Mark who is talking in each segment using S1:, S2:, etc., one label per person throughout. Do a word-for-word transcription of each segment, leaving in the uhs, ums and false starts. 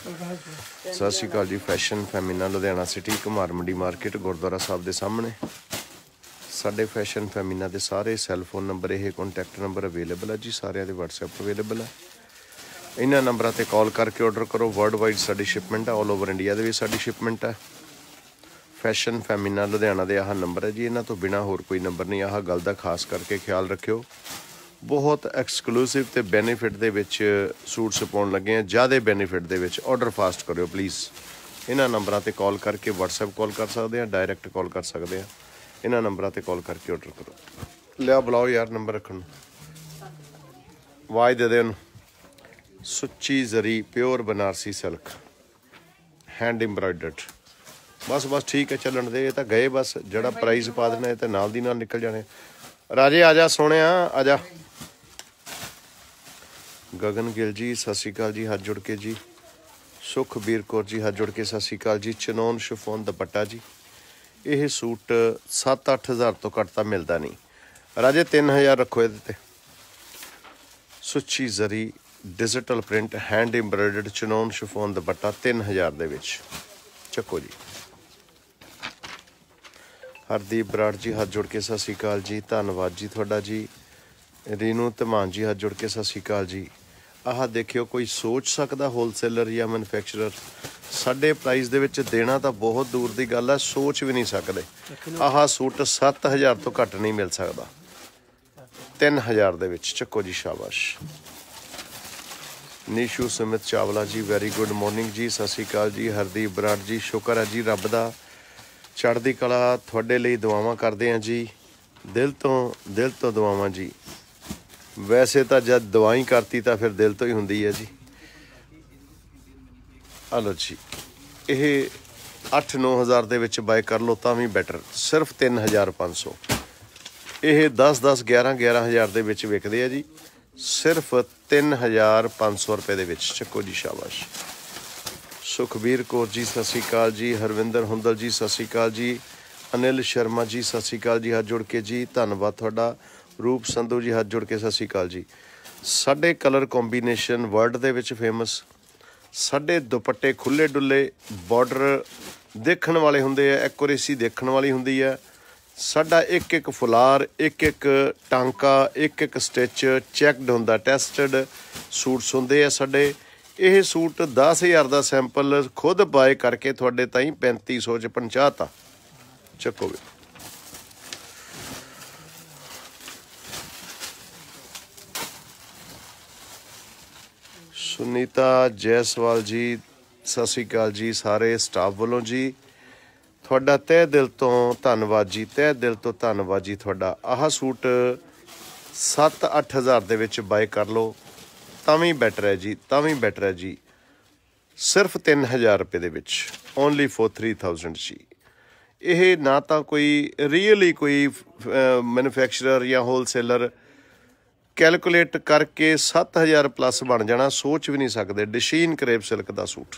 S1: सत श्री अकाल जी। Fashion Femina Ludhiana city Kumar Mandi market Gurdwara Sahib के सामने साढ़े फैशन फैमिना के सारे सैलफोन नंबर ये कॉन्टैक्ट नंबर अवेलेबल है जी। सारे दे व्हाट्सएप अवेलेबल है। इन्होंने नंबरों पर कॉल करके ऑर्डर करो। वर्ल्ड वाइड साड़ी शिपमेंट है, ऑल ओवर इंडिया के भी साड़ी शिपमेंट है। फैशन फैमिना लुधियाना के आह नंबर है जी। इन्हों तो बिना होर कोई नंबर नहीं। आह गल का खास करके ख्याल रखियो। बहुत एक्सक्लूसिव तो बेनीफिट के सूट सपाउण लगे हैं। ज़्यादा बेनीफिट के ऑर्डर फास्ट करो प्लीज़। इन्होंने नंबरों पर कॉल करके व्हाट्सएप कॉल कर सकते हैं, डायरैक्ट कॉल कर सकते हैं। इन्होंने नंबरों पर कॉल करके ऑर्डर करो। लिया बुलाओ यार नंबर रखन, आवाज़ दे दे उन्हें। सुच्ची zari pure Banarasi silk hand embroidered. बस बस ठीक है चलन दे। ये तो गए बस जड़ा प्राइस पा देना है तो नाल दी नाल निकल जाने। राजे आ जा सोने आ जा। गगन गिल जी सत श्री अकाल जी, हाथ जुड़ के जी। सुखबीर कौर जी हाथ जुड़ के सत श्री अकाल जी। चनौन शिफोन दुपट्टा जी। यह सूट सत्त अठ हज़ार तो घट तो मिलता नहीं। राजे तीन हज़ार रखो ये। सुच्ची zari digital print hand embroidered chinon chiffon dupatta तीन हज़ार दे विच चक्को जी। हरदीप बराड़ जी हाथ जुड़ के सत श्री अकाल जी, धन्यवाद जी थोड़ा जी। रीनू धमान जी हाथ जुड़ के सत श्री अकाल जी। आह देखियो कोई सोच सकता होलसेलर या मैनुफैक्चरर साढ़े प्राइस दे विच देना तो बहुत दूर की गल है, सोच भी नहीं सकते। आह सूट सत्त हज़ार तो घट नहीं मिल सकता। तीन हज़ार दे विच चक्को जी, शाबाश। Nishu Sumit Chawla ji very good morning जी, सत श्री अकाल जी। हरदीप बराड़ जी शुक्र है जी रब दा, चढ़दी कला थोड़े लिए दुआवां करते हैं जी। दिल तो दिल तो दुआवां जी। वैसे तो जब दवाई करती तो फिर दिल तो ही होंगी है जी। हलो जी, ये अठ नौ हज़ार दे विच बाय कर लो तो भी बैटर। सिर्फ तीन हज़ार पाँच सौ। ये दस दस ग्यारह ग्यारह हज़ार दे विच विकदे है जी। सिर्फ तीन हज़ार पाँच सौ रुपये दे विच चक्को जी, शाबाश। सुखबीर कौर जी सत श्री अकाल जी। हरविंदर हुंदल जी सत श्री अकाल जी। अनिल शर्मा जी सत श्री अकाल जी हाथ जुड़ के जी, धन्यवाद थोड़ा। रूप संधू जी हाथ जुड़ के सत श्री अकाल जी। साढ़े कलर कॉम्बीनेशन वर्ल्ड दे विच फेमस। साढ़े दुपट्टे खुले डुले बॉर्डर देखने वाले होंदे है, एक्यूरेसी देखने वाली होंदी है। साडा एक एक फुलार एक एक टांका एक एक स्टिच चैकड होंदा, टेस्टड सूट्स होंदे है साडे। यह सूट दस हज़ार का सैंपल खुद बाय करके थोड़े ताई पैंती सौ च पहुँचाता चक्को भी। सुनीता जयसवाल जी सत श्री अकाल जी। सारे स्टाफ वालों जी थोड़ा तह दिल तो धन्यवाद जी, तह दिल तो धन्यवाद जी थोड़ा। आह सूट सत्त अठ हज़ार दे विच बाय कर लो तां भी बैटर है जी, तां भी बैटर है जी। सिर्फ तीन हज़ार रुपये दे विच ओनली फॉर थ्री थाउजेंड जी। यह ना तो कोई रियली कोई मैनुफैक्चरर या होलसेलर कैलकुलेट करके सत्त हज़ार प्लस बन जाना सोच भी नहीं सकते। डशीन करेब सिल्क का सूट।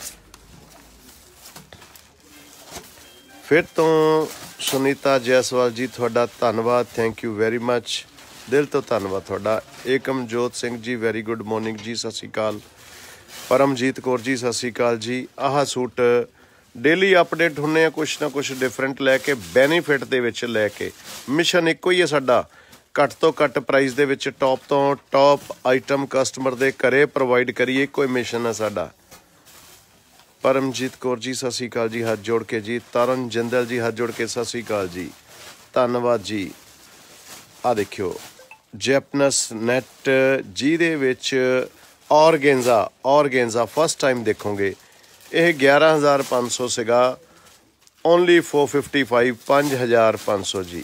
S1: फिर तो सुनीता जयसवाल जी थोड़ा धन्यवाद, थैंक यू वेरी मच, दिल तो धन्यवाद थोड़ा। Ekamjot Singh ji very good morning जी, सत श्री अकाल। परमजीत कौर जी सत श्री अकाल जी। आह सूट डेली अपडेट होने हैं, कुछ ना कुछ डिफरेंट लैके बेनीफिट दे विच लैके। मिशन एको ही है साडा, घट तो घट प्राइस दे विच टॉप तो टॉप आइटम कस्टमर दे घरे प्रोवाइड करिए, कोई मिशन है साडा। परमजीत कौर जी सत श्री अकाल जी हाथ जोड़ के जी। तरन जिंदल जी हाथ जोड़ के सत श्री अकाल जी, धन्यवाद जी। आ देखियो जैपनस नैट जिहदे विच ऑर्गेंजा ऑर्गेंजा फस्ट टाइम देखोगे। यह ग्यारह हज़ार पाँच सौ सीगा, ओनली फोर फिफ्टी फाइव पाँच हज़ार पाँच सौ जी।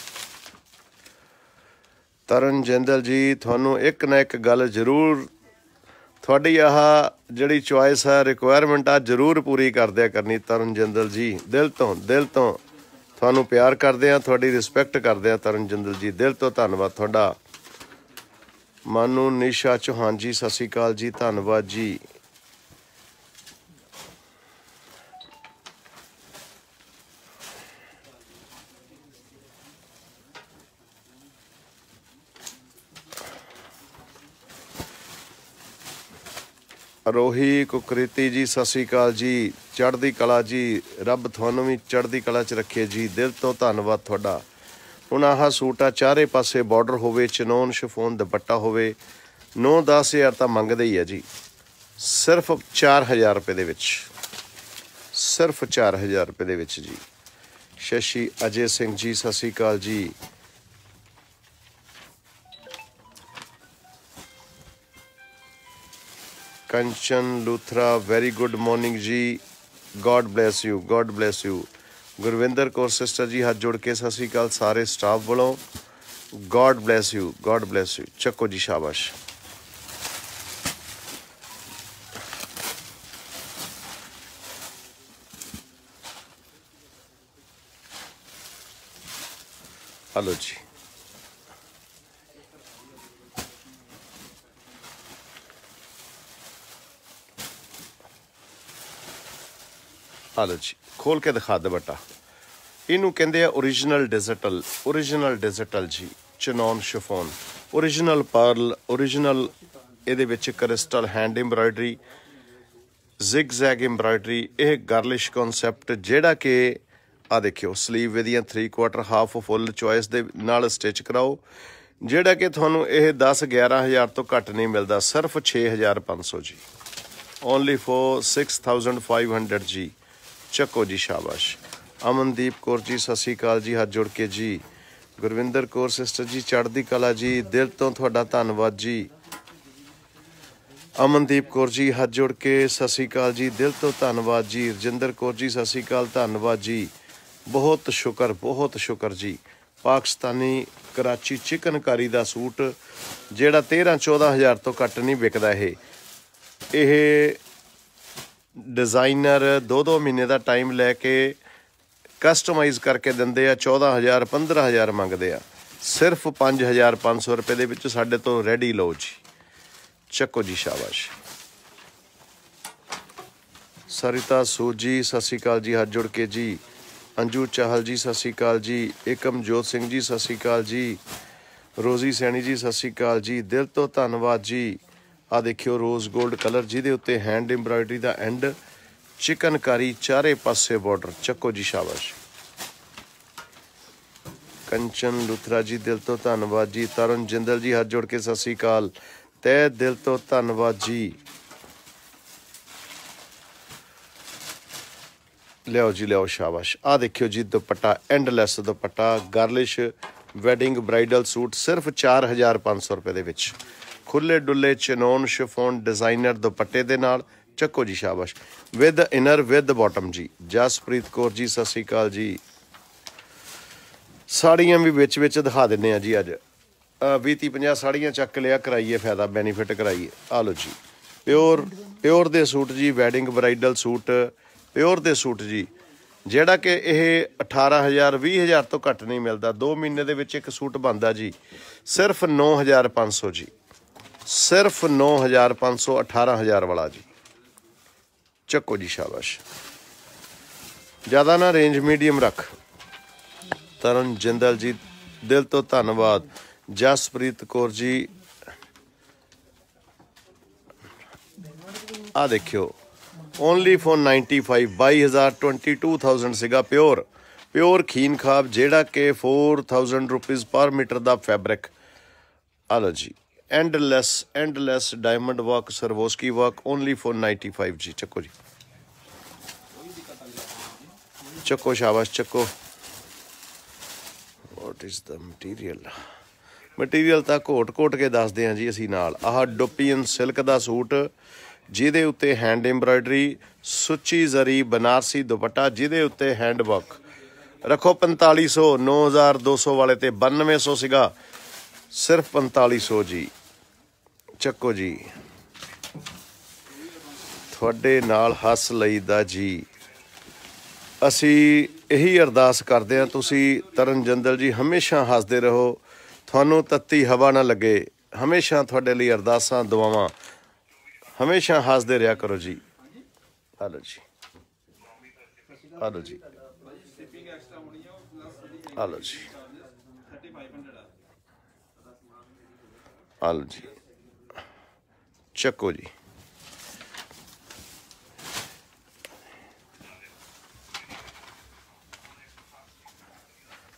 S1: तरन जिंदल जी थानू एक ना एक गल जरूर थोड़ी आह जिहड़ी चॉइस है रिक्वायरमेंट आ जरूर पूरी कर दिया करनी। तरन जिंदल जी दिल तो दिल तो थानू प्यार करते हैं, थोड़ी रिस्पैक्ट करते हैं तरन जिंदल जी, दिल तो धन्यवाद थोड़ा। मानू निशा चौहान जी सत श्री अकाल जी, धन्यवाद जी। ਰੋਹੀ ਕੁਕਰੀਤੀ ਜੀ ਸਤਿ ਸ਼੍ਰੀ ਅਕਾਲ ਜੀ, ਚੜ੍ਹਦੀ ਕਲਾ ਜੀ, ਰੱਬ ਤੁਹਾਨੂੰ ਵੀ ਚੜ੍ਹਦੀ ਕਲਾ 'ਚ ਰੱਖੇ ਜੀ, ਦਿਲ ਤੋਂ ਧੰਨਵਾਦ ਤੁਹਾਡਾ। ਹੁਣ ਆਹ ਸੂਟ ਆ ਚਾਰੇ ਪਾਸੇ ਬਾਰਡਰ ਹੋਵੇ, ਚਨੋਨ ਸ਼ਿਫੋਨ ਦੁਪੱਟਾ ਹੋਵੇ, ਨੌ ਦਸ ਹਜ਼ਾਰ ਤਾਂ ਮੰਗਦੇ ਹੀ ਆ ਜੀ। ਸਿਰਫ ਚਾਰ ਹਜ਼ਾਰ ਰੁਪਏ ਦੇ ਵਿੱਚ, ਸਿਰਫ ਚਾਰ ਹਜ਼ਾਰ ਰੁਪਏ ਦੇ ਵਿੱਚ ਜੀ। ਸ਼ਸ਼ੀ ਅਜੇ ਸਿੰਘ ਜੀ ਸਤਿ ਸ਼੍ਰੀ ਅਕਾਲ ਜੀ। Kanchan Luthra very good morning जी, God bless you, God bless you. Gurvinder Kaur sister ji हाथ जोड़ के सत श्री अकाल सारे स्टाफ वालों, God bless you, God bless you. चको जी शाबाश। हेलो जी, हालो जी, खोल के दिखा दे बेटा। इनू कहते हैं ओरिजिनल डिजिटल, ओरिजिनल डिजिटल जी, chinon chiffon, original pearl, original ਇਹਦੇ ਵਿੱਚ crystal hand embroidery, zig zag embroidery, ਇਹ गार्लिश कॉन्सैप्ट ਜਿਹੜਾ ਕਿ ਆ ਦੇਖਿਓ ਸਲੀਵ ਇਹਦੀਆਂ three quarter half full choice ਦੇ ਨਾਲ ਸਟਿਚ ਕਰਾਓ, ਜਿਹੜਾ ਕਿ ਤੁਹਾਨੂੰ ਇਹ दस ग्यारह ਹਜ਼ਾਰ ਤੋਂ ਘੱਟ ਨਹੀਂ ਮਿਲਦਾ, ਸਿਰਫ छे हज़ार पाँच सौ ਜੀ, only for six thousand five hundred जी। ਚੱਕੋ ਜੀ ਸ਼ਾਬਾਸ਼। ਅਮਨਦੀਪ ਕੌਰ ਜੀ ਸਤਿ ਸ਼੍ਰੀ ਅਕਾਲ ਜੀ, ਹੱਥ ਜੋੜ ਕੇ ਜੀ। ਗੁਰਵਿੰਦਰ ਕੌਰ ਸਿਸਟਰ ਜੀ ਚੜ੍ਹਦੀ ਕਲਾ ਜੀ, ਦਿਲ ਤੋਂ ਤੁਹਾਡਾ ਧੰਨਵਾਦ ਜੀ। ਅਮਨਦੀਪ ਕੌਰ ਜੀ ਹੱਥ ਜੋੜ ਕੇ ਸਤਿ ਸ਼੍ਰੀ ਅਕਾਲ ਜੀ, ਦਿਲ ਤੋਂ ਧੰਨਵਾਦ ਜੀ। ਰਜਿੰਦਰ ਕੌਰ ਜੀ ਸਤਿ ਸ਼੍ਰੀ ਅਕਾਲ, ਧੰਨਵਾਦ ਜੀ, ਬਹੁਤ ਸ਼ੁਕਰ, ਬਹੁਤ ਸ਼ੁਕਰ ਜੀ। ਪਾਕਿਸਤਾਨੀ ਕਰਾਚੀ ਚਿਕਨਕਾਰੀ ਦਾ ਸੂਟ ਜਿਹੜਾ ਤੇਰ੍ਹਾਂ ਚੌਦ੍ਹਾਂ ਹਜ਼ਾਰ ਤੋਂ ਘੱਟ ਨਹੀਂ ਵਿਕਦਾ। ਇਹ ਇਹ डिज़ाइनर दो दो महीने का टाइम लैके कस्टमाइज़ करके देंगे आ, चौदह हज़ार पंद्रह हज़ार मंगते हैं, सिर्फ पाँच हज़ार पाँच सौ रुपये के साढ़े तो रेडी लो जी। ਚੱਕੋ ਜੀ शाबाश। सरिता सूद जी सत श्री अकाल जी, हाथ जुड़ के जी। अंजू चाहल जी सत श्री अकाल जी। एकमजोत सिंह जी सत श्री अकाल जी। रोजी सैनी जी सत श्री अकाल जी, दिल तो धन्नवाद जी। आ देखियो रोज़ गोल्ड कलर जिहदे उत्ते हैंड एम्ब्रॉयडरी का एंड, चिकनकारी चारे पासे बॉर्डर। ਚੱਕੋ जी शाबाश। कंचन लुथरा जी दिल तो धन्नवाद जी। तरुण जिंदल जी हाथ जोड़ के सत श्री अकाल, तह दिल तो धन्नवाद जी। लियाओ जी लियाओ शाबाश। आ देखियो जी dupatta, endless dupatta, girlish wedding bridal suit, सिर्फ चार हज़ार पाँच सौ रुपये के खुले डुले चनोन शिफोन डिज़ाइनर दुपट्टे दे नाल। ਚੱਕੋ जी शाबाश। विद इनर विद बॉटम जी। जसप्रीत कौर जी सत श्री अकाल जी। साड़ियाँ भी विच विच दिखा देने जी। अज भी तीह पंजाह साड़ियाँ चक लिया, कराइए फायदा बेनीफिट कराइए। आ लो जी प्योर प्योर दे सूट जी, वैडिंग ब्राइडल सूट प्योर दे सूट जी, ਜਿਹੜਾ ਕਿ ਇਹ अठारह हज़ार बीस हज़ार ਤੋਂ ਘੱਟ ਨਹੀਂ ਮਿਲਦਾ। दो ਮਹੀਨੇ ਦੇ ਵਿੱਚ ਇੱਕ सूट ਬਣਦਾ ਜੀ, सिर्फ नौ हज़ार पाँच सौ जी, सिर्फ नौ हज़ार पाँच सौ, अठारह हज़ार वाला जी। ਚੱਕੋ जी शाबाश। ज़्यादा ना रेंज मीडियम रख। तरन जिंदल जी दिल तो धन्नवाद। जसप्रीत कौर जी आ देखियो ओनली फॉर नाइनटी फाइव, बाई हज़ार ट्वेंटी टू थाउजेंड सिगा प्योर प्योर खीन खाब, जेड़ा के four thousand rupees per metre का फैब्रिक। आ लो जी endless endless diamond work, Swarovski work, only for ninety five जी। ਚੱਕੋ जी ਚੱਕੋ शाबाश। ਚੱਕੋ what is the material, material ਤਾਂ ਘੋਟ ਘੋਟ ਕੇ ਦੱਸਦੇ ਹਾਂ ਜੀ ਅਸੀਂ ਨਾਲ। ਆਹ ਡੋਪੀਅਨ ਸਿਲਕ ਦਾ ਸੂਟ ਜਿਹਦੇ ਉੱਤੇ हैंड एम्ब्रॉयडरी, सुची जरी बनारसी दुपट्टा ਜਿਹਦੇ ਉੱਤੇ हैंड वर्क। रखो पैंताली सौ, नौ हज़ार दो सौ वाले ते बानवे सौ सीगा, सिर्फ पैंताली सौ जी। ਚੱਕੋ जी ਤੁਹਾਡੇ ਨਾਲ ਹੱਸ ਲਈਦਾ ਜੀ। ਅਸੀਂ ਇਹੀ ਅਰਦਾਸ ਕਰਦੇ ਹਾਂ ਤੁਸੀਂ ਤਰਨ ਜੰਦਲ ਜੀ ਹਮੇਸ਼ਾ ਹੱਸਦੇ ਰਹੋ, ਤੁਹਾਨੂੰ ਤੱਤੀ ਹਵਾ ਨਾ ਲੱਗੇ। ਹਮੇਸ਼ਾ ਤੁਹਾਡੇ ਲਈ ਅਰਦਾਸਾਂ ਦੁਆਵਾਂ, ਹਮੇਸ਼ਾ ਹੱਸਦੇ ਰਿਹਾ ਕਰੋ ਜੀ। ਹਲੋ ਜੀ ਹਲੋ ਜੀ ਹਲੋ ਜੀ ਹਲੋ ਜੀ। ਚੱਕੋ ਜੀ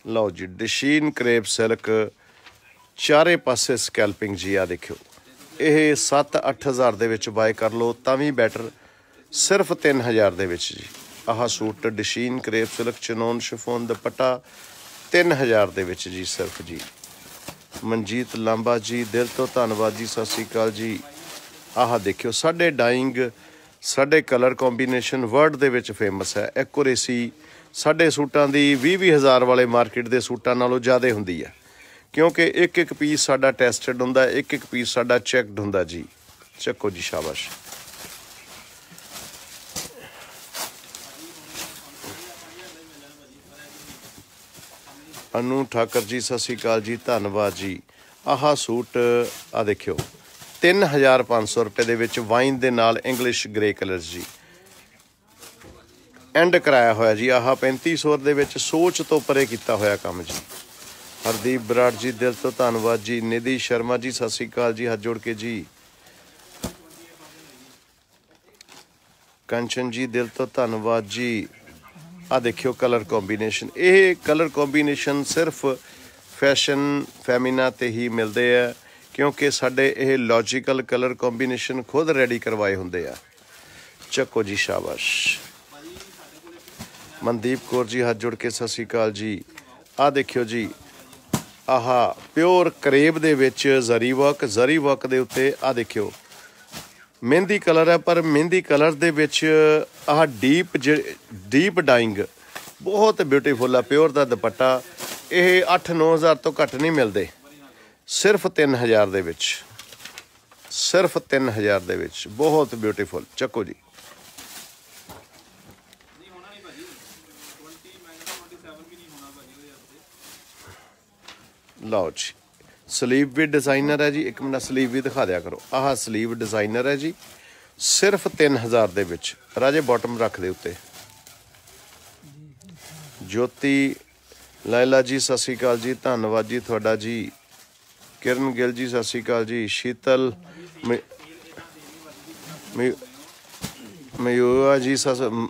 S1: ਲਓ ਜੀ ਡਿਸ਼ੀਨ ਕਰੇਪ ਸਿਲਕ ਚਾਰੇ ਪਾਸੇ ਸਕੈਲਪਿੰਗ ਜੀ। ਆ ਦੇਖਿਓ ਇਹ ਸੱਤ ਅੱਠ ਹਜ਼ਾਰ ਦੇ ਵਿੱਚ ਬਾਏ ਕਰ ਲਓ ਤਾਂ ਵੀ ਬੈਟਰ, ਸਿਰਫ ਤਿੰਨ ਹਜ਼ਾਰ ਦੇ ਵਿੱਚ ਜੀ। ਆਹ suit de chine crepe silk chinon chiffon dupatta ਤਿੰਨ ਹਜ਼ਾਰ ਦੇ ਵਿੱਚ ਜੀ ਸਿਰਫ ਜੀ। ਮਨਜੀਤ ਲਾਂਬਾ ਜੀ ਦਿਲ ਤੋਂ ਧੰਨਵਾਦ ਜੀ, ਸਤਿ ਸ਼੍ਰੀ ਅਕਾਲ ਜੀ। ਆਹ ਦੇਖਿਓ ਸਾਡੇ ਡਾਇੰਗ, ਸਾਡੇ ਕਲਰ ਕੰਬੀਨੇਸ਼ਨ ਵਰਲਡ ਦੇ ਵਿੱਚ ਫੇਮਸ ਹੈ। ਐਕੂਰੇਸੀ ਸਾਡੇ ਸੂਟਾਂ ਦੀ ਵੀਹ ਵੀਹ ਹਜ਼ਾਰ ਵਾਲੇ ਮਾਰਕੀਟ ਦੇ ਸੂਟਾਂ ਨਾਲੋਂ ਜ਼ਿਆਦਾ ਹੁੰਦੀ ਹੈ, ਕਿਉਂਕਿ ਇੱਕ ਇੱਕ ਪੀਸ ਸਾਡਾ ਟੈਸਟਡ ਹੁੰਦਾ, ਇੱਕ ਇੱਕ ਪੀਸ ਸਾਡਾ ਚੈੱਕਡ ਹੁੰਦਾ ਜੀ। ਚੱਕੋ ਜੀ ਸ਼ਾਬਾਸ਼। ਅਨੂ ਠਾਕਰ ਜੀ ਸਤਿ ਸ਼੍ਰੀ ਅਕਾਲ ਜੀ, ਧੰਨਵਾਦ ਜੀ। ਆਹ ਸੂਟ ਆ ਦੇਖਿਓ ਤਿੰਨ ਹਜ਼ਾਰ ਪੰਜ ਸੌ ਰੁਪਏ ਦੇ ਵਿੱਚ ਵਾਈਨ ਦੇ ਨਾਲ ਇੰਗਲਿਸ਼ ਗ੍ਰੇ ਕਲਰ ਜੀ, ਐਂਡ ਕਰਾਇਆ ਹੋਇਆ ਜੀ। ਆਹ ਪੈਂਤੀ ਸੌ ਦੇ ਵਿੱਚ ਸੋਚ ਤੋਂ ਪਰੇ ਕੀਤਾ ਹੋਇਆ ਕੰਮ ਜੀ। ਹਰਦੀਪ ਬਰਾੜ ਜੀ ਦਿਲ ਤੋਂ ਧੰਨਵਾਦ ਜੀ। ਨਿਧੀ ਸ਼ਰਮਾ ਜੀ ਸਤਿ ਸ਼੍ਰੀ ਅਕਾਲ ਜੀ, ਹੱਥ ਜੋੜ ਕੇ ਜੀ। ਕੰਚਨ ਜੀ ਦਿਲ ਤੋਂ ਧੰਨਵਾਦ ਜੀ। ਆ ਦੇਖਿਓ ਕਲਰ ਕੰਬੀਨੇਸ਼ਨ, ਇਹ ਕਲਰ ਕੰਬੀਨੇਸ਼ਨ ਸਿਰਫ ਫੈਸ਼ਨ ਫੈਮਿਨਾ ਤੇ ਹੀ ਮਿਲਦੇ ਆ, ਕਿਉਂਕਿ ਸਾਡੇ ਇਹ ਲੌਜੀਕਲ ਕਲਰ ਕੰਬੀਨੇਸ਼ਨ ਖੁਦ ਰੈਡੀ ਕਰਵਾਏ ਹੁੰਦੇ ਆ। ਚੱਕੋ ਜੀ ਸ਼ਾਬਾਸ਼। ਮਨਦੀਪ ਕੌਰ ਜੀ ਹੱਥ ਜੋੜ ਕੇ ਸਤਿ ਸ਼੍ਰੀ ਅਕਾਲ ਜੀ। ਆ ਦੇਖਿਓ ਜੀ ਆਹ ਪਿਓਰ ਕਰੇਬ ਦੇ ਵਿੱਚ ਜ਼ਰੀ ਵਰਕ, ਜ਼ਰੀ ਵਰਕ ਦੇ ਉੱਤੇ ਆ ਦੇਖਿਓ ਮਹਿੰਦੀ ਕਲਰ ਹੈ, ਪਰ ਮਹਿੰਦੀ ਕਲਰ ਦੇ ਵਿੱਚ ਆਹ ਡੀਪ ਡੀਪ ਡਾਇੰਗ ਬਹੁਤ ਬਿਊਟੀਫੁਲ ਆ। ਪਿਓਰ ਦਾ ਦੁਪੱਟਾ ਇਹ ਅੱਠ ਨੌ ਹਜ਼ਾਰ ਤੋਂ ਘੱਟ ਨਹੀਂ ਮਿਲਦੇ, ਸਿਰਫ ਤਿੰਨ ਹਜ਼ਾਰ ਦੇ ਵਿੱਚ, ਸਿਰਫ ਤਿੰਨ ਹਜ਼ਾਰ ਦੇ ਵਿੱਚ ਬਹੁਤ ਬਿਊਟੀਫੁਲ। ਚੱਕੋ ਜੀ। ਲਓ ਜੀ ਸਲੀਵ ਵੀ ਡਿਜ਼ਾਈਨਰ ਹੈ ਜੀ। ਇੱਕ ਮਿੰਟ ਸਲੀਵ ਵੀ ਦਿਖਾ ਦਿਆ ਕਰੋ। ਆਹ ਸਲੀਵ ਡਿਜ਼ਾਈਨਰ ਹੈ ਜੀ, ਸਿਰਫ ਤਿੰਨ ਹਜ਼ਾਰ ਦੇ ਵਿੱਚ। ਰਾਜੇ ਬਾਟਮ ਰੱਖ ਦੇ ਉੱਤੇ। ਜੋਤੀ ਲਾਇਲਾ ਜੀ ਸਤਿ ਸ਼੍ਰੀ ਅਕਾਲ ਜੀ, ਧੰਨਵਾਦ ਜੀ ਤੁਹਾਡਾ ਜੀ। ਕਿਰਨ ਗਿੱਲ ਜੀ ਸਤਿ ਸ਼੍ਰੀ ਅਕਾਲ ਜੀ। ਸ਼ੀਤਲ ਮਯੂਆ ਜੀ ਸਤਿ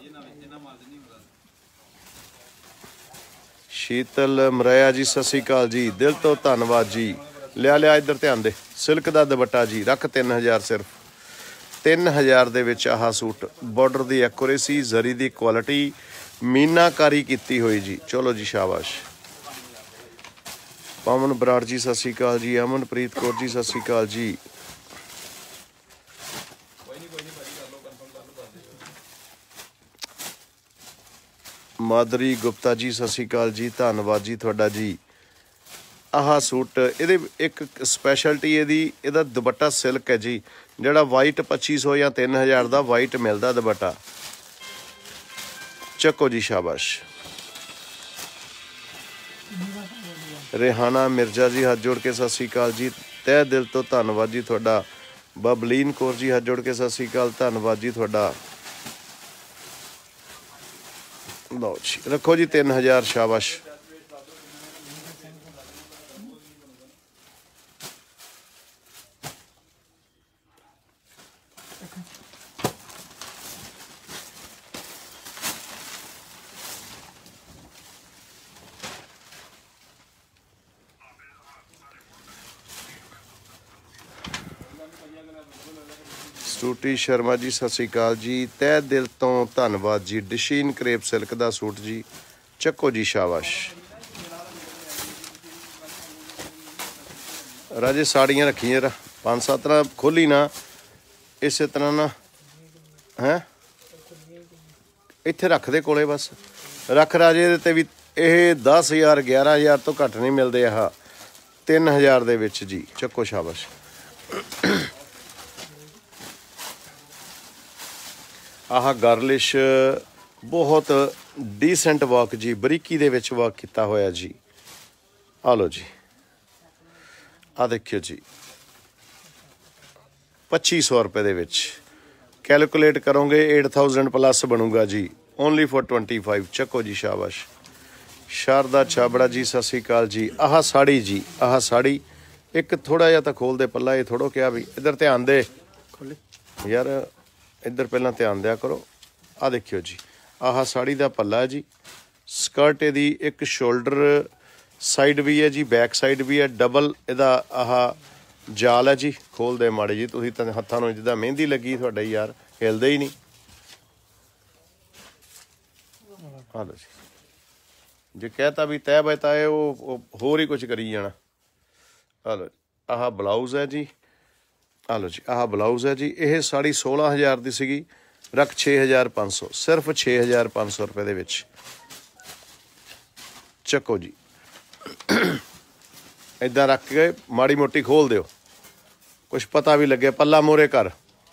S1: ਸ਼ੀਤਲ ਮਰਇਆ ਜੀ ਸਤਿ ਸ਼੍ਰੀ ਅਕਾਲ ਜੀ, ਦਿਲ ਤੋਂ ਧੰਨਵਾਦ ਜੀ। ਲਿਆ ਲਿਆ ਇੱਧਰ ਧਿਆਨ ਦੇ। ਸਿਲਕ ਦਾ ਦੁਪੱਟਾ ਜੀ ਰੱਖ ਤਿੰਨ ਹਜ਼ਾਰ, ਸਿਰਫ ਤਿੰਨ ਹਜ਼ਾਰ ਦੇ ਵਿੱਚ ਆਹ ਸੂਟ। ਬਾਰਡਰ ਦੀ ਐਕੂਰੇਸੀ, ਜ਼ਰੀ ਦੀ ਕੁਆਲਿਟੀ, ਮੀਨਾਕਾਰੀ ਕੀਤੀ ਹੋਈ ਜੀ। ਚਲੋ ਜੀ ਸ਼ਾਬਾਸ਼। ਪਵਨ ਬਰਾੜ ਜੀ ਸਤਿ ਸ਼੍ਰੀ ਅਕਾਲ ਜੀ। ਅਮਨਪ੍ਰੀਤ ਕੌਰ ਜੀ ਸਤਿ ਸ਼੍ਰੀ ਅਕਾਲ ਜੀ। ਮਾਦਰੀ ਗੁਪਤਾ ਜੀ ਸਤਿ ਸ਼੍ਰੀ ਅਕਾਲ ਜੀ, ਧੰਨਵਾਦ ਜੀ ਤੁਹਾਡਾ ਜੀ। ਆਹ ਸੂਟ ਇਹਦੇ ਇੱਕ ਸਪੈਸ਼ਲਟੀ ਇਹਦੀ, ਇਹਦਾ ਦੁਪੱਟਾ ਸਿਲਕ ਹੈ ਜੀ, ਜਿਹੜਾ ਵਾਈਟ ਪੱਚੀ ਸੌ ਜਾਂ ਤਿੰਨ ਹਜ਼ਾਰ ਦਾ ਵਾਈਟ ਮਿਲਦਾ ਦੁਪੱਟਾ। ਚੱਕੋ ਜੀ ਸ਼ਾਬਾਸ਼। ਰਿਹਾਨਾ ਮਿਰਜ਼ਾ ਜੀ ਹੱਥ ਜੋੜ ਕੇ ਸਤਿ ਸ਼੍ਰੀ ਅਕਾਲ ਜੀ, ਤਹਿ ਦਿਲ ਤੋਂ ਧੰਨਵਾਦ ਜੀ ਤੁਹਾਡਾ। ਬਬਲੀਨ ਕੌਰ ਜੀ ਹੱਥ ਜੋੜ ਕੇ ਸਤਿ ਸ਼੍ਰੀ ਅਕਾਲ, ਧੰਨਵਾਦ ਜੀ ਤੁਹਾਡਾ। ਲਓ ਜੀ ਰੱਖੋ ਜੀ ਤਿੰਨ ਹਜ਼ਾਰ, ਸ਼ਾਬਾਸ਼। ਸਟੂਟੀ ਸ਼ਰਮਾ ਜੀ ਸਤਿ ਸ਼੍ਰੀ ਅਕਾਲ ਜੀ, ਤਹਿ ਦਿਲ ਤੋਂ ਧੰਨਵਾਦ ਜੀ। ਡਿਸ਼ੀਨ ਕਰੇਪ ਸਿਲਕ ਦਾ ਸੂਟ ਜੀ। ਚੱਕੋ ਜੀ ਸ਼ਾਬਾਸ਼। ਰਾਜੇ ਸਾੜੀਆਂ ਰੱਖੀਆਂ ਯਾਰ ਪੰਜ ਸੱਤ ਤਰ੍ਹਾਂ, ਖੋਲੀ ਨਾ ਇਸੇ ਤਰ੍ਹਾਂ ਨਾ ਹੈ, ਇੱਥੇ ਰੱਖ ਦੇ ਕੋਲੇ ਬਸ ਰੱਖ ਰਾਜੇ। ਇਹਦੇ ਤੇ ਵੀ ਇਹ ਦਸ ਹਜ਼ਾਰ ਗਿਆਰਾਂ ਹਜ਼ਾਰ ਤੋਂ ਘੱਟ ਨਹੀਂ ਮਿਲਦੇ। ਆਹ ਤਿੰਨ ਹਜ਼ਾਰ ਦੇ ਵਿੱਚ ਜੀ। ਚੱਕੋ ਸ਼ਾਬਾਸ਼। ਆਹ ਗਰਲਿਸ਼ ਬਹੁਤ ਡੀਸੈਂਟ ਵਰਕ ਜੀ, ਬਰੀਕੀ ਦੇ ਵਿੱਚ ਵਰਕ ਕੀਤਾ ਹੋਇਆ ਜੀ। ਆ ਲਓ ਜੀ, ਆ ਦੇਖਿਓ ਜੀ ਪੱਚੀ ਸੌ ਰੁਪਏ ਦੇ ਵਿੱਚ ਕੈਲਕੂਲੇਟ ਕਰੋਗੇ ਅੱਠ ਹਜ਼ਾਰ ਪਲੱਸ ਬਣੂਗਾ ਜੀ, ਓਨਲੀ ਫॉर ट्वेंटी फाइव। ਚੱਕੋ ਜੀ ਸ਼ਾਬਾਸ਼। ਸ਼ਾਰਦਾ ਛਾਬੜਾ ਜੀ ਸਤਿ ਸ਼੍ਰੀ ਅਕਾਲ ਜੀ। ਆਹ ਸਾੜੀ ਜੀ, ਆਹ ਸਾੜੀ ਇੱਕ ਥੋੜਾ ਜਿਹਾ ਤਾਂ ਖੋਲ ਦੇ ਪੱਲਾ, ਇਹ ਥੋੜੋ ਕਿਹਾ ਵੀ ਇੱਧਰ ਧਿਆਨ ਦੇ ਯਾਰ, ਇੱਧਰ ਪਹਿਲਾਂ ਧਿਆਨ ਦਿਆ ਕਰੋ। ਆਹ ਦੇਖਿਓ ਜੀ, ਆਹ ਸਾੜੀ ਦਾ ਪੱਲਾ ਜੀ, ਸਕਰਟ ਇਹਦੀ ਇੱਕ ਸ਼ੋਲਡਰ ਸਾਈਡ ਵੀ ਹੈ ਜੀ, बैक साइड भी है, डबल ਇਹਦਾ ਆਹ जाल है जी। खोल दे माड़ी जी, तुसीं ਤਾਂ हत्थां ਨੂੰ जिद्दां मेहंदी लगी तुहाडा यार, हिलदे ही नहीं। हाँ लो जी, जे कहता भी तय बाय तय वो होर ही कुछ करी जाना। आ लो आह ब्लाउज है जी, आ लो जी आह ब्लाउज है जी। यह साड़ी सोलह हज़ार की सीगी, रख छे हज़ार पाँच सौ, सिर्फ छे हज़ार पाँच सौ रुपये दे विच। चको जी इदां रख के माड़ी मोटी खोल दिओ, कुछ पता भी लगे, पल्ला मोरे कर।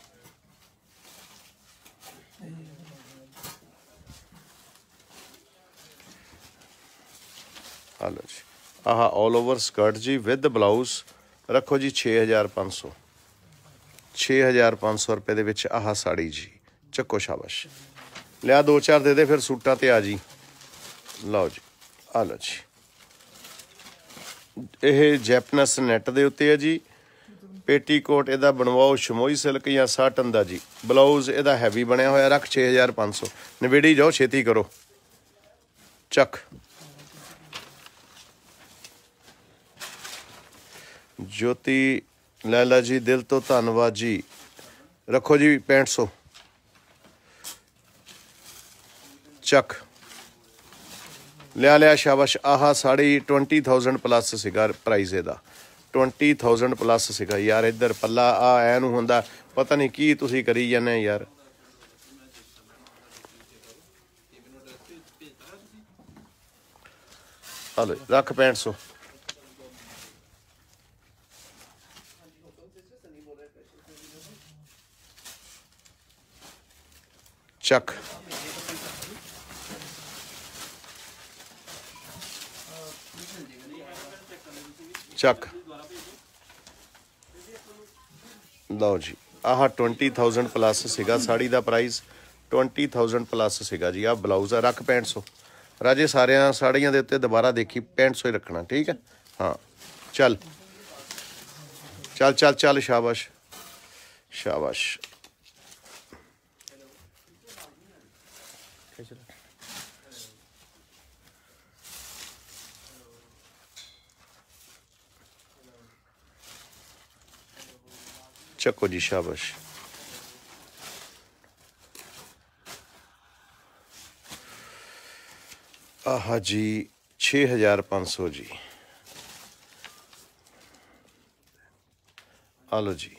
S1: हेलो जी आह ऑल ओवर स्कर्ट जी विद ब्लाउज, रखो जी छे हज़ार पाँच सौ, छे हज़ार पाँच सौ रुपये दे विच आह साड़ी जी। चको शाबाश, लिया दो चार दे दे फिर सूटा ते आ जी। लो जी आ लो जी, यह जैपनस नैट दे उत्ते है जी। पेटीकोट इहदा बनवाओ शमोई सिल्क या साटन दा जी। ब्लाउज इहदा हैवी बनया होया, रख छे हज़ार पाँच सौ, नवेड़ी जाओ छेती करो। चक ज्योति लैला जी दिल तो धन्नवाद जी, रखो जी पैंठ सौ। चक लिया लिया शाबाश। आह साड़ी ट्वेंटी थाउजेंड प्लस सीगा प्राइस इहदा, ट्वेंटी थाउजेंड प्लस सीगा यार। इधर पल्ला आ ऐ नूं हुंदा पता नहीं की तुसीं करी जाने यार। हलो रख पैंठ सौ। चक चक लो जी आह ट्वेंटी थाउजेंड प्लस सीगा साड़ी का प्राइस, ट्वेंटी थाउजेंड प्लस सीगा जी। आ ब्लाउज है, रख पैंठ सौ। राजे सारिया साड़ियां दे उत्ते दोबारा देखी पैंठ सौ ही रखना, ठीक है। हाँ चल चल चल चल शाबाश शाबाश। चको जी शाबाश। आह जी छे हज़ार पाँच सौ जी। आलो जी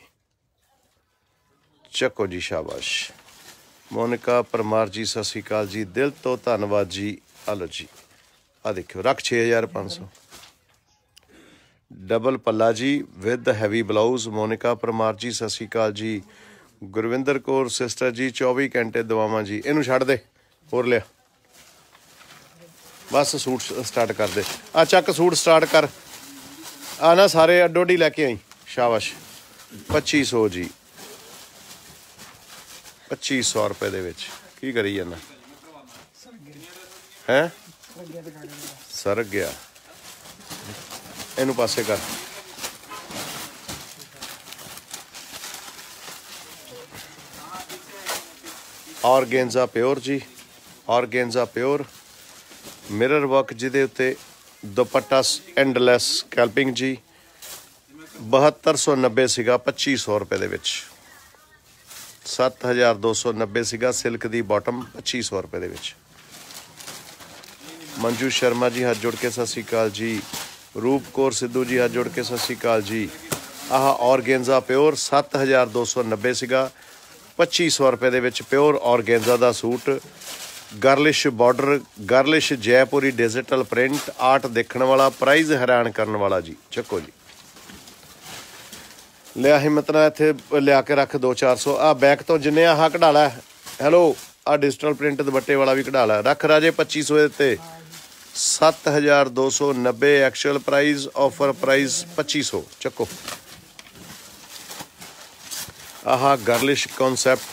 S1: चको जी शाबाश। मोनिका परमार जी सत श्री अकाल जी, दिल तो धन्नवाद जी। आलो जी आ देखियो, रख छे हज़ार पाँच सौ। डबल पल्ला जी with heavy blouse. Monika Parmar ji सत श्री अकाल जी। गुरविंदर कौर सिस्टर जी चौबी घंटे दवावां जी। इनू छड़ दे, होर लिया बस। सूट स्टार्ट कर दे, आ चक सूट स्टार्ट कर। आ ना सारे अड्डो अड्डी लैके आई। शाबाश पच्ची सौ जी, पच्ची सौ रुपये दे विच की करी जाना है। सर गया, इनू पासे कर। ऑर्गेन्जा प्योर जी, ऑर्गेन्जा प्योर मिरर वर्क जिहदे उत्ते दुपट्टा एंडलैस स्कैल्पिंग जी। बहत्तर सौ नब्बे सीगा, पच्ची सौ रुपये दे विच। सत्त हज़ार दो सौ नब्बे सीगा सिल्क दी बॉटम, पच्ची सौ रुपये दे विच। मंजू शर्मा जी हाथ जोड़ के सत श्री अकाल जी। रूप कौर सिद्धू जी हाथ जोड़ के सत श्री अकाल जी। आह ऑर्गेन्जा प्योर सत्त हज़ार दो सौ नब्बे सीगा, पच्ची सौ रुपये दे विच प्योर ऑर्गेन्जा दा suit. Girlish border, girlish Jaipuri digital print art देखने वाला, प्राइस हैरान करने वाला जी। चको जी लिया हिम्मत ना इत्थे लिया के रख दो चार सौ। आ बैक तो जिन्ने आह कढ़ा ला, हैलो आ डिजिटल प्रिंट दुपट्टे वाला भी कढ़ा ला, रख राजे पच्ची सौ उत्ते। सत्त हज़ार दो सौ नब्बे एक्चुअल प्राइस, ऑफर प्राइस पच्ची सौ। चको आह girlish concept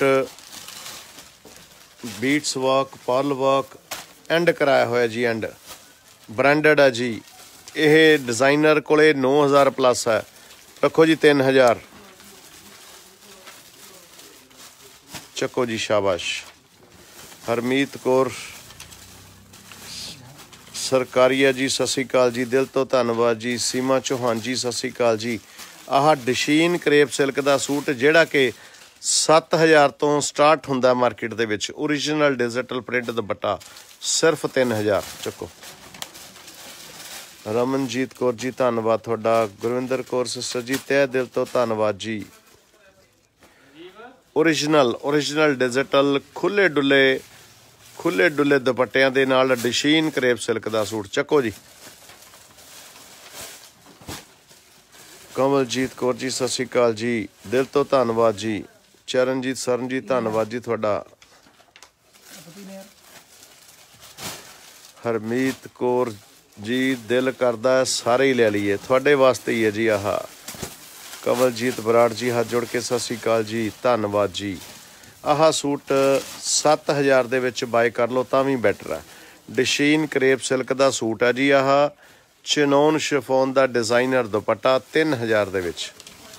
S1: beads work, pearl work, एंड कराया होया जी, एंड ब्रांडेड है जी। यह डिजाइनर कोले नौ हज़ार प्लस है, रखो जी तीन हज़ार। चको जी शाबाश। हरमीत कौर सरकारी है जी, सत श्री अकाल जी, दिल तो धन्नवाद जी। सीमा चौहान जी सत श्री अकाल जी। आह डशीन क्रेप सिल्क का सूट जिहड़ा कि सत्त हज़ार तो स्टार्ट हुंदा मार्केट दे विच, ओरिजिनल डिजिटल प्रिंट दुपट्टा सिर्फ तीन हज़ार। चुको रमनजीत कौर जी धन्नवाद तुहाडा। गुरविंदर कौर सिस्टर जी तह दिल तो धन्नवाद जी। ओरिजिनल ओरिजिनल डिजिटल खुले डुले खुले डुले दुपट्टियां दे नाल डशीन क्रेप सिल्क का सूट। चको जी। कमलजीत कौर जी सत श्री अकाल जी, दिल तो धन्नवाद जी। चरणजीत सरनजीत धन्नवाद जी तुहाडा। हरमीत कौर जी दिल करदा सारे ही ले लीए, थोड़े वास्ते ही है जी। आह कमलजीत बराड़ जी हाथ जोड़ के सत श्री अकाल जी, धन्नवाद जी। आह सूट सत्त हज़ार दे विच बाय कर लो तां भी बैटर है। डशीन क्रेप सिल्क का सूट है जी। आह चिनोन शिफोन का डिजाइनर दुपट्टा तीन हज़ार दे विच।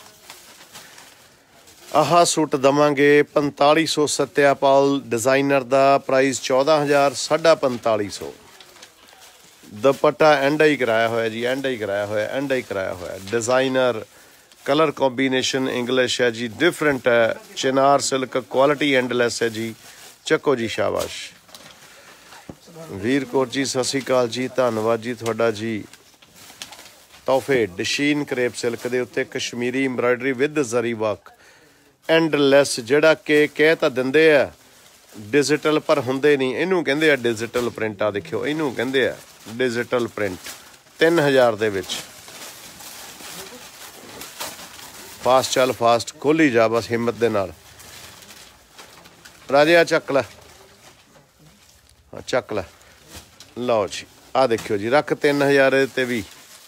S1: आह सूट दवांगे पंताली सौ। सत्यापाल डिजाइनर का प्राइस चौदह हज़ार, साढ़ा पंताली सौ। दुपट्टा एंड ही कराया होया जी, एंड ही कराया होया, एंड ही कराया होया। डिजाइनर कलर कॉम्बीनेशन इंग्लिश है जी, डिफरेंट है। चिनार सिल्क क्वालिटी एंडलैस है जी। चको जी शाबाश। वीर कौर जी सत श्री अकाल जी, धन्नवाद जी तुहाडा जी। तोहफे डशीन क्रेप सिल्क के उत्ते Kashmiri embroidery with zari work endless, जिहड़ा कि कह तां दिंदे आ डिजिटल पर हुंदे नहीं, इनू कहंदे आ डिजिटल प्रिंट। आ देखियो इनू कहंदे आ डिजिटल प्रिंट। तीन हज़ार दे विच। फास्ट चल फास्ट, खोली जा बस हिम्मत दे नाल। राजे आ चक लै, हाँ चक लै। लो जी आ देखियो जी, रख तीन हज़ार ते भी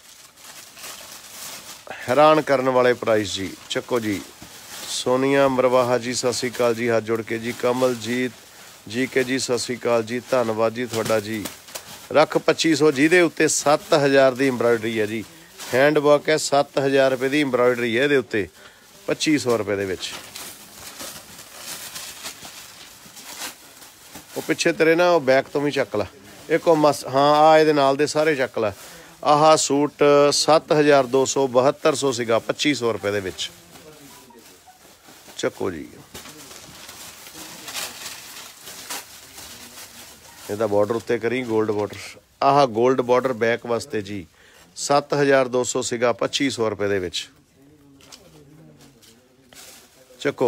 S1: हैरान करने वाले प्राइस जी। चको जी। सोनिया मरवाहा जी सत श्री अकाल जी हाथ जोड़ के जी। कमलजीत जी के जी सत श्री अकाल जी, धन्नवाद जी तुहाडा जी। रख पच्ची सौ जिहदे उत्ते सत्त हज़ार की एम्ब्रॉयडरी है जी, हैंड वर्क है। सत्त हज़ार रुपये की एम्ब्रॉयडरी है, ये उत्ते पच्ची सौ रुपये दे विच। वो पिछे तेरे ना वो बैक तो भी चक ला एक मस, हाँ आ ये नाल दे सारे चक ला। आह सूट सत्त हज़ार दो सौ बहत्तर सौ सीगा, पच्ची सौ रुपये दे विच। चको जी। ਇਹਦਾ ਬਾਰਡਰ ਉੱਤੇ करी गोल्ड बॉर्डर। आह गोल्ड बॉर्डर बैक वास्ते जी, सत्त हज़ार दो सौ सीगा, पच्ची सौ रुपये दे विच। चको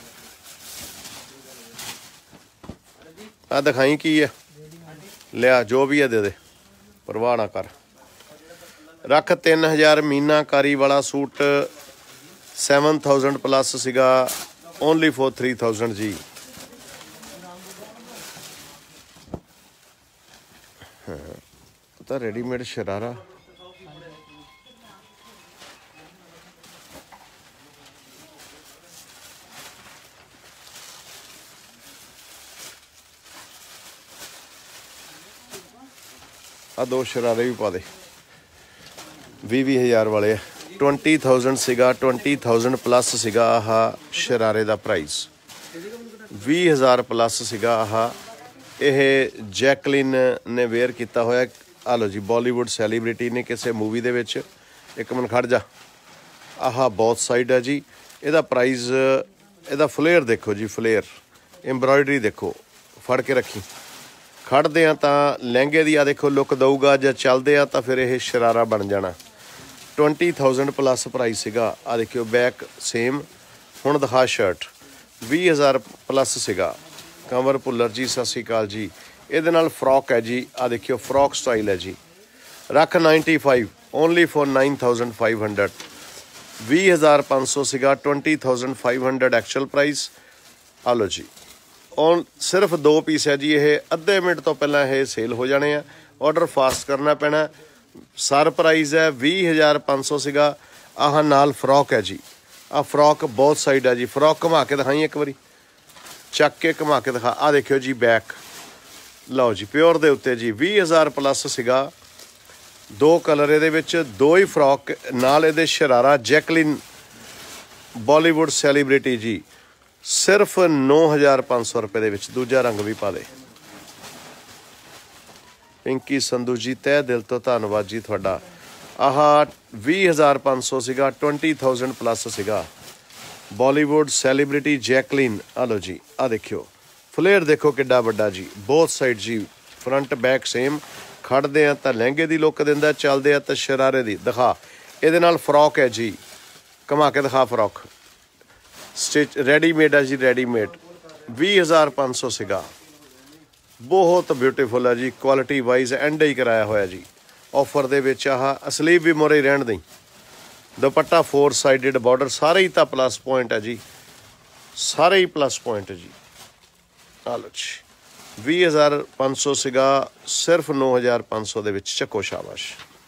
S1: आ दिखाई की है, लिया जो भी है दे दे, परवाह ना कर। रख तीन हज़ार मीनाकारी वाला सूट सैवन थाउजेंड प्लस सीगा, ओनली फॉर थ्री थाउजेंड जी। तो रेडीमेड शरारा आ दो शरारे भी पा दे, भी भी हज़ार वाले ट्वेंटी थाउजेंड सीगा, ट्वेंटी थाउजेंड प्लस सीगा। आह शरारे का प्राइस भी हज़ार प्लस सीगा। आह यह जैकलिन ने वेयर किया होया। आ लो जी, बॉलीवुड सैलीब्रिटी ने किसी मूवी दे विच। एक मिनट खड़ जा। आह बहुत साइड है जी। ਇਹਦਾ प्राइस ਇਹਦਾ फ्लेयर देखो जी, फ्लेयर एम्ब्रॉयडरी देखो, फड़ के रखी। खड़दे आ तां लहंगे दी आ देखो लुक दऊगा, जे चलदे आ तां फिर यह शरारा बन जाना। ट्वेंटी थाउजेंड प्लस प्राइस सीगा। आ देखियो बैक सेम। हुण दिखा शर्ट भी हज़ार प्लस सीगा। कंवर भुल्लर जी सत श्री अकाल जी। ਇਹਦੇ ਨਾਲ फ्रॉक है जी। आ देखियो फ्रॉक स्टाइल है जी। रख ninety five, only for nine thousand five hundred. भी हज़ार पाँच सौ सीगा, twenty thousand five hundred actual price. आ लो जी, ऑन सिर्फ दो पीस है जी। ये अद्धे मिनट तो पहला ये सेल हो जाने हैं, ऑर्डर फास्ट करना पैना। सर प्राइस है भी हज़ार पाँच सौ सीगा। आह नाल फ्रॉक है जी। आ फ्रॉक बहुत साइड है जी। फ्रॉक घुमा के दिखाई एक बारी, चक के घुमा के दिखा। आ देखियो जी बैक, लो जी प्योर दे उत्ते जी। भी हज़ार प्लस सीगा। दो कलर ये विच, दो ही फ्रॉक नाल ये शरारा जैकलिन बॉलीवुड सैलीब्रिटी जी। सिर्फ नौ हज़ार पाँच सौ रुपये दे विच। दूजा रंग भी पा दे। पिंकी संधू जी तह दिल तो धन्नवाद जी तुहाडा। आह भी हज़ार पाँच सौ सीगा, ट्वेंटी थाउजेंड प्लस सीगा। बॉलीवुड सैलीब्रिटी जैकलीन, आ लो जी, आ देखियो फ्लेयर देखो किड्डा वड्डा जी, बोथ साइड जी, फ्रंट बैक सेम। खड़दे आ तां लहंगे दी लुक दिंदा, चलदे आ तां शरारे दी। दिखा इहदे नाल फ्रॉक है जी, घुमा के दिखा फ्रॉक स्टिच रेडीमेड है जी, रेडीमेड। भी हज़ार पाँच सौ सीगा, बहुत ब्यूटीफुल है जी, क्वालिटी वाइज एंड ही कराया होया जी। ऑफर दे विच आह असलीब भी मोरे रहन दी। दुपट्टा फोर साइडेड बॉर्डर, सारे ही तो प्लस पॉइंट है जी, सारे ही प्लस पॉइंट है जी। आ लो जी, भी हज़ार पाँच सौ सीगा, सिर्फ नौ हज़ार पाँच सौ दे विच चको शाबाश।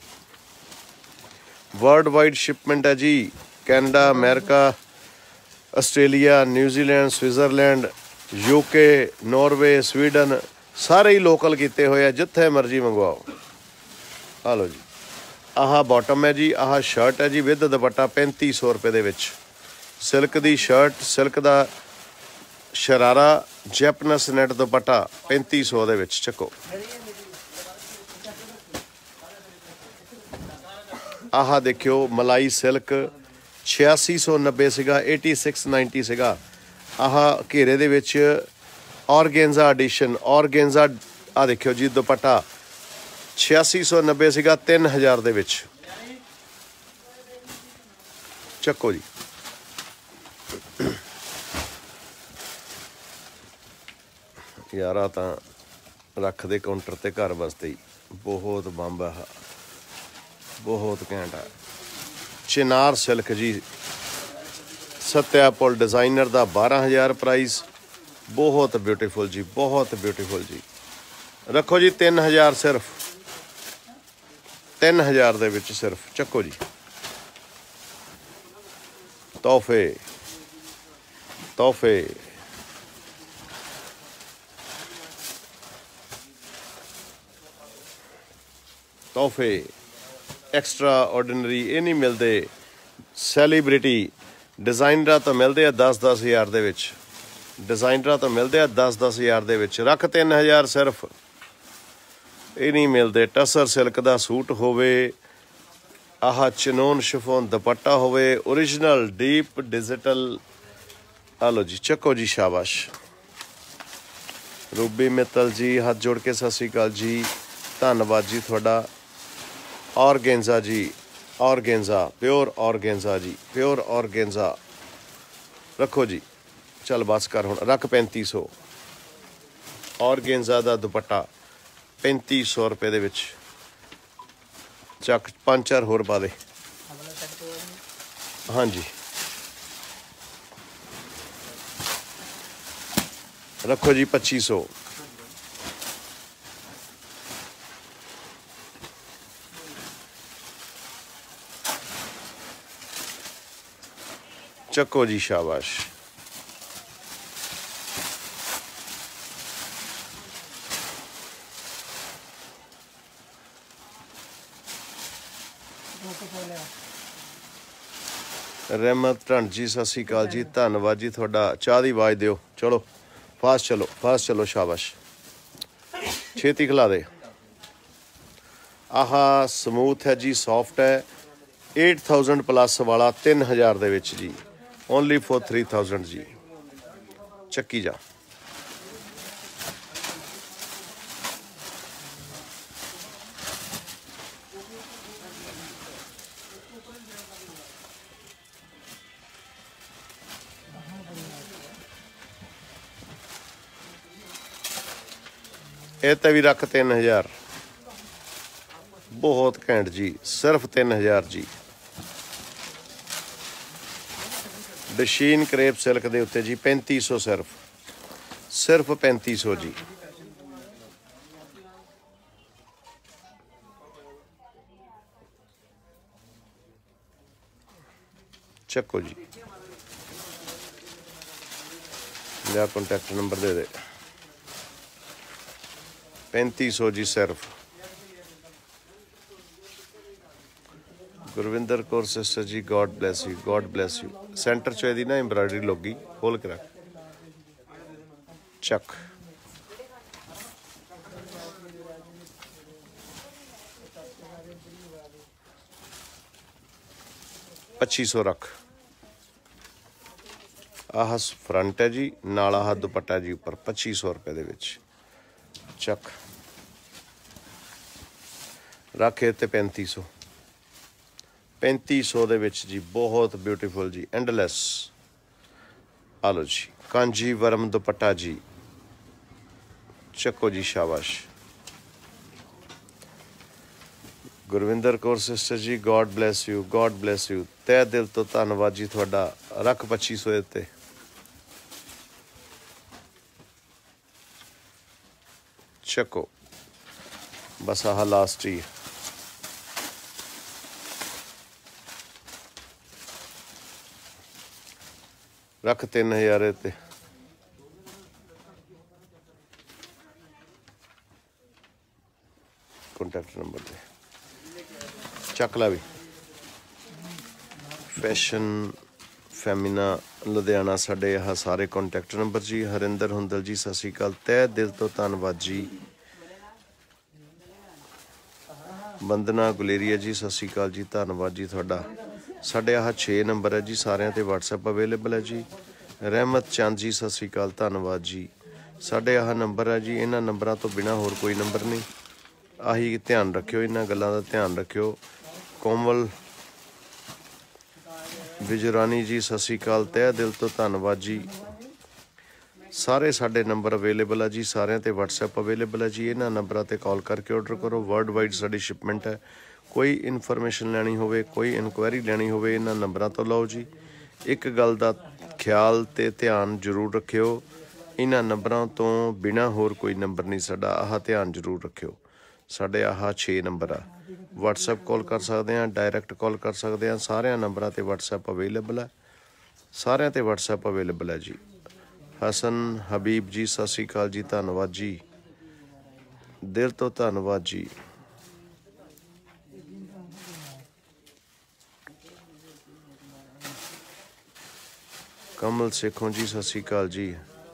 S1: वर्ल्ड वाइड शिपमेंट है जी, Canada, America, Australia, New Zealand, Switzerland, UK, Norway, Sweden, सारे ही लोकल किए हुए हैं, जिथे मर्जी मंगवाओ। आ लो जी, आह बॉटम है जी, आह शर्ट है जी विद दुपट्टा, पैंती सौ रुपये दे विच। सिल्क दी शर्ट, सिल्क दा शरारा, जैपनस नैट दुपट्टा, पैंती सौ दे विच चको। आह देखियो मलाई सिल्क, छियासी सौ नब्बे सीगा, एटी सिक्स नाइनटी सीगा। आह घेरे दे विच ऑर्गेंजा एडिशन, ऑर्गेंजा आ देखियो जी दुपट्टा, छियासी सौ नब्बे सीगा, तीन हज़ार दे विच चको जी। यारा तां रख दे काउंटर ते घर वास्ते ही, बहुत बंब है, बहुत घैंट है। चिनार सिल्क जी, सत्या पुल डिजाइनर दा बारह हज़ार प्राइस, बहुत ब्यूटीफुल जी, बहुत ब्यूटीफुल जी। रखो जी तीन हज़ार, सिर्फ तीन हज़ार दे विच सिर्फ चको जी। तोहफे तोहफे तोहफे एक्स्ट्रा ऑर्डिनरी ये नहीं मिलते। सैलीब्रिटी डिजाइनर तो मिलते हैं दस दस हज़ार दे विच, डिजाइनर तो मिलते हैं दस दस हज़ार दे विच। रख तीन हज़ार सिर्फ, ये नहीं मिलते। टसर सिल्क का सूट होवे, आह चिनोन शिफोन दुपट्टा होवे, ओरिजिनल डीप डिजिटल। आ लो जी चको जी शाबाश। रूबी मित्तल जी हाथ जोड़ के सत श्री अकाल जी, धन्नवाद जी थोड़ा। ऑर्गेंजा जी, ऑर्गेंजा प्योर ऑर्गेंजा जी, प्योर ऑर्गेंजा रखो जी। चल बस कर हुण, रख पैंती सौ। ऑर्गेंजा दा दुपट्टा पैंती सौ रुपये दे विच चक, पाँच चार होर पा दे। हाँ जी रखो जी पच्ची सौ। चको जी शाबाश। रहमत ढंड जी सत श्री अकाल जी, धन्नवाद जी थोड़ा। चाह की आवाज़ दियो, चलो फास्ट चलो फास्ट चलो शाबाश, छेती खिला दे। आह समूथ है जी, सॉफ्ट है, एट थाउजेंड प्लस वाला तीन हज़ार दे विच जी, ओनली फॉर थ्री थाउजेंड जी। चक्की जा। ਇਹ ਤੇ भी रख तीन हज़ार, बहुत घैंट जी, सिर्फ तीन हज़ार जी। डशीन करेप सिल्क के उत्ते जी पैंती सौ, सिर्फ सिर्फ पैंती सौ जी। चको जी, मेरा कॉन्टैक्ट नंबर दे दे। पैंती सौ जी सिर्फ। Gurvinder Kaur sister ji, God bless you, God bless you. Center चो दी ना एम्ब्रॉयडरी लोगी, खोल के रख। चक पच्ची सौ रख। आह फ्रंट है जी, नाल आह दुपट्टा जी उपर पच्ची सौ रुपए दे विच चक रख इत्ते पैंती सौ पैंती सौ दे विच जी बहुत ब्यूटीफुल जी एंडलैस। आ लो जी कांजी वरम दुपट्टा जी चको जी शाबाश। Gurvinder Kaur sister ji God bless you God bless you तह दिल तो धन्नवाद जी थोड़ा। रख पच्ची सौ उत्ते चको बस आह लास्ट ही रख तीन हज़ार उत्ते कॉन्टैक्ट नंबर दे चक ला भी। फैशन फैमिना लुधियाना साढ़े आह सारे कॉन्टैक्ट नंबर जी। हरिंदर हुंदल जी सत श्री अकाल तह दिल तो धन्नवाद जी। वंदना गुलेरिया जी सत श्री अकाल जी धन्नवाद जी थोड़ा। साढ़े आह छे नंबर है जी सारिਆਂ ते WhatsApp अवेलेबल है जी। रहमत चंद जी सत श्री अकाल धन्नवाद जी। साढ़े आह नंबर है जी, इन्हां नंबरां तो बिना होर कोई नंबर नहीं। आही ध्यान रखियो, इन्हां गल्लां दा ध्यान रखियो। कोमल विजरानी जी सत श्री अकाल तह दिल तो धन्नवाद जी। सारे साडे नंबर अवेलेबल है जी, सारिਆਂ ते WhatsApp अवेलेबल है जी। इन्हां नंबरां ते कॉल करके ऑर्डर करो। वर्ल्ड वाइड साडी शिपमेंट है। कोई इन्फॉर्मेशन लैनी होवे, कोई इनकुआयरी लैनी होवे, इन्हां नंबरां तो लओ जी। एक गल दा ख्याल ते ध्यान जरूर रखियो, इन्हां नंबरां तो बिना होर कोई नंबर नहीं साडा। आह ध्यान जरूर रखियो, साडे आह छे नंबर आ। WhatsApp कॉल कर सकते हैं, डायरैक्ट कॉल कर सकते हैं। सारिਆਂ नंबरां ते WhatsApp अवेलेबल है, सारिਆਂ ते WhatsApp अवेलेबल है जी। हसन हबीब जी सत श्री अकाल जी धन्नवाद जी, दिल तो धन्नवाद जी। कमल सेखों जी सत श्री अकाल जी।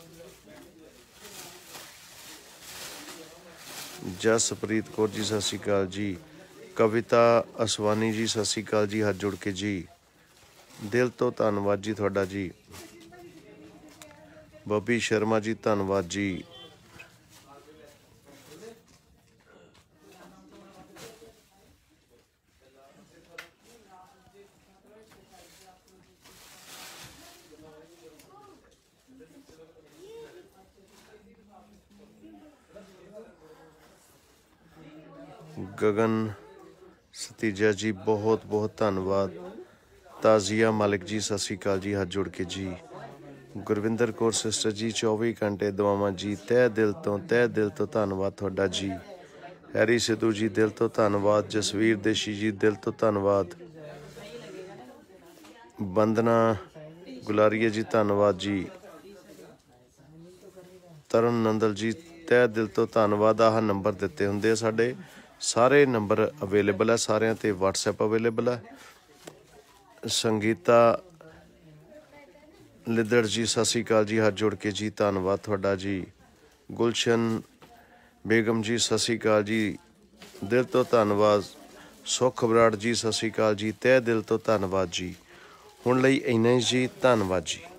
S1: जसप्रीत कौर जी सत श्री अकाल जी। कविता असवानी जी सत श्री अकाल जी, हाथ जुड़ के जी दिल तो धन्नवाद जी थोड़ा जी। बॉबी शर्मा जी धन्नवाद जी। गगन सतीजा जी बहुत बहुत धन्नवाद। ताजिया मालिक जी सत श्री अकाल जी, हाथ जुड़ के जी। गुरविंदर कौर सिस्टर जी चौबी घंटे दुआवां जी तह दिल तो तह दिल तो धन्नवाद थोड़ा जी। हैरी सिद्धू जी दिल तो धन्नवाद। जसवीर देशी जी दिल तो धन्नवाद। वंदना गुलारिया जी धन्नवाद जी। तरन नंदल जी तह दिल तो धन्नवाद। आह नंबर दिते हुंदे साडे, सारे नंबर अवेलेबल है, सारिਆਂ ते WhatsApp अवेलेबल है। संगीता लिदड़ जी सत श्री अकाल जी, हाथ जोड़ के जी धन्नवाद थोड़ा जी। गुलशन बेगम जी सत श्री अकाल जी, दिल तो धन्नवाद। सुख बराड़ जी सत श्री अकाल जी, तह दिल तो धन्नवाद जी। हुण लई इन्ना ही जी, धन्नवाद जी।